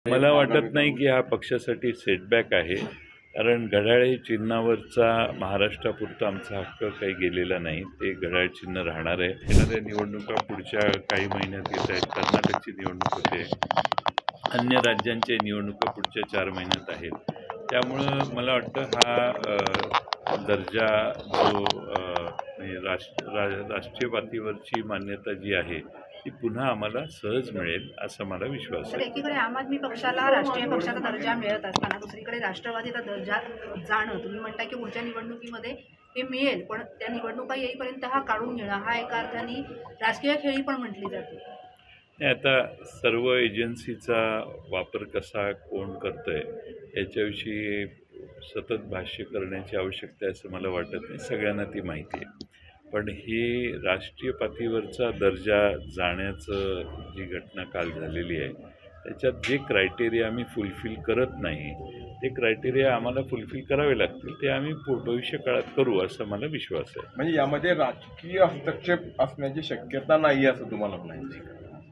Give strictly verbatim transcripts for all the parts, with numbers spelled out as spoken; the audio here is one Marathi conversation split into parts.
मला वाटत नाही की हा पक्षासाठी सेटबॅक आहे, कारण घड्याळ हे चिन्हावरचा महाराष्ट्रापुरता आमचा हक्क काही गेलेला नाही. ते घड्याळ चिन्ह राहणार आहे. येणाऱ्या निवडणुका पुढच्या काही महिन्यात येत आहेत. कर्नाटकची निवडणूक होते, अन्य राज्यांच्या निवडणुका पुढच्या चार महिन्यात आहेत. त्यामुळं मला वाटतं हा अ, दर्जा जो अ, म्हणजे राष्ट्र रा राष्ट्रीय पातळीवरची मान्यता जी आहे ती पुन्हा आम्हाला सहज मिळेल असा मला विश्वास आहे. एकीकडे आम आदमी पक्षाला राष्ट्रीय पक्षाचा दर्जा मिळत असताना दुसरीकडे राष्ट्रवादीचा दर्जा जाणं, तुम्ही म्हणता की पुढच्या निवडणुकीमध्ये हे मिळेल, पण त्या निवडणुका येईपर्यंत हा काढून घेणं हा एका अर्थाने राजकीय खेळी पण म्हटली जाते. आता सर्व एजन्सीचा वापर कसा कोण करतोय याच्याविषयी सतत भाष्य करण्याची आवश्यकता आहे असं मला वाटत नाही. सगळ्यांना ती माहिती आहे. पण ही राष्ट्रीय पातळीवरचा दर्जा जाण्याचं जी घटना काल झालेली आहे त्याच्यात जे क्रायटेरिया आम्ही फुलफिल करत नाही ते क्रायटेरिया आम्हाला फुलफिल करावे लागतील. ते आम्ही भविष्य काळात करू असा मला विश्वास आहे. म्हणजे यामध्ये राजकीय हस्तक्षेप असण्याची शक्यता नाही असं तुम्हाला म्हणायचं.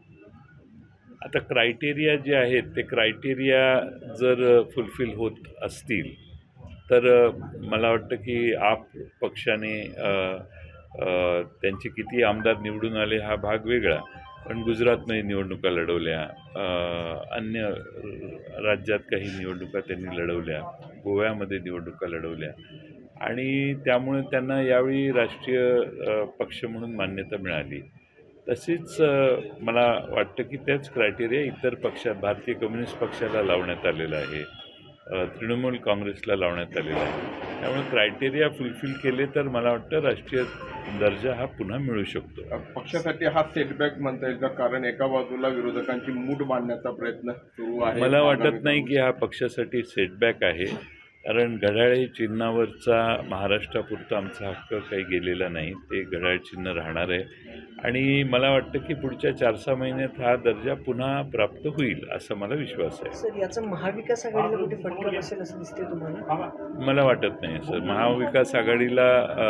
आता क्रायटेरिया जे आहेत ते क्रायटेरिया जर फुलफिल होत असतील तर मला वाटतं की आप पक्षाने त्यांचे किती आमदार निवडून आले हा भाग वेगळा, पण गुजरातमध्ये निवडणुका लढवल्या, अन्य राज्यात काही निवडणुका त्यांनी लढवल्या, गोव्यामध्ये निवडणुका लढवल्या आणि त्यामुळे त्यांना यावेळी राष्ट्रीय पक्ष म्हणून मान्यता मिळाली. तसेच मला वाटतं की त्याच क्रायटेरिया इतर पक्षात भारतीय कम्युनिस्ट पक्षाला लावण्यात आलेला आहे, तृणमूल काँग्रेसला लावण्यात आलेला आहे. त्यामुळे क्रायटेरिया फुलफिल केले तर मला वाटतं राष्ट्रीय दर्जा हा पुन्हा मिळू शकतो. पक्षासाठी हा सेटबॅक म्हणता येईल का? कारण एका बाजूला विरोधकांची मूठ बांधण्याचा प्रयत्न सुरू आहे. मला वाटत नाही की हा पक्षासाठी सेटबॅक आहे, कारण घड्याळ हे चिन्हावरचा महाराष्ट्रापुरता आमचा हक्क काही गेलेला नाही. ते घड्याळ चिन्ह राहणार आहे आणि मला वाटतं की पुढच्या चार सहा महिन्यात हा दर्जा पुन्हा प्राप्त होईल असा मला विश्वास आहे. सर, याचा महाविकास आघाडीला कुठे फटका बसेल असं दिसते तुम्हाला? मला वाटत नाही सर. महाविकास आघाडीला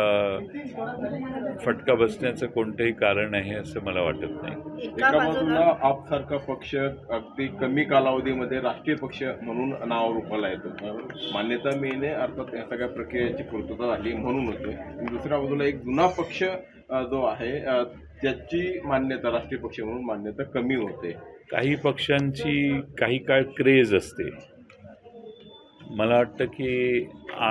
फटका बसण्याचं कोणतंही कारण आहे असं मला वाटत नाही. एका बाजूला आप सारखा पक्ष अगदी कमी कालावधीमध्ये राष्ट्रीय पक्ष म्हणून नाव रूपाला येतो, मान्यता मिळणे अर्थात या सगळ्या प्रक्रियेची पूर्तता झाली म्हणून होते. दुसऱ्या बाजूला एक जुना पक्ष जो आहे त्याची मान्यता राष्ट्रीय पक्ष म्हणून मान्यता कमी होते. काही पक्षांची काही काळ क्रेज असते. मला वाटतं की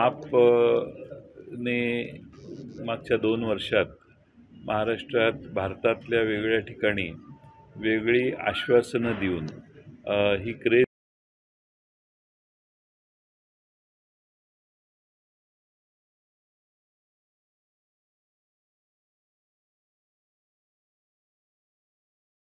आपने मागच्या दोन वर्षात महाराष्ट्रात भारतातल्या वेगवेगळ्या ठिकाणी वेगळी आश्वासनं देऊन ही क्रेज